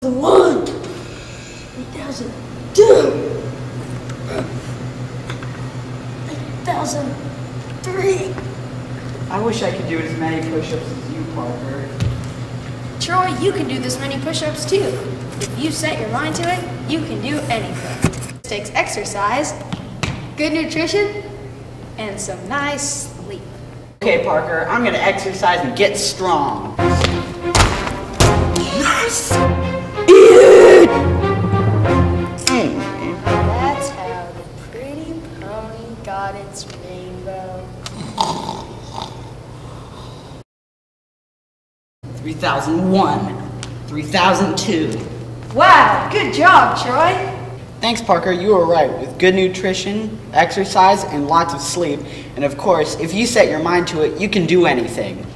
1, 3002, 3003. I wish I could do as many push-ups as you, Parker. Troy, you can do this many push-ups too. If you set your mind to it, you can do anything. It takes exercise, good nutrition, and some nice sleep. Okay, Parker, I'm gonna exercise and get strong. Yes! That's how the pretty pony got its rainbow. 3001, 3002. Wow, good job, Troy. Thanks, Parker, you were right. With good nutrition, exercise, and lots of sleep, and of course, if you set your mind to it, you can do anything.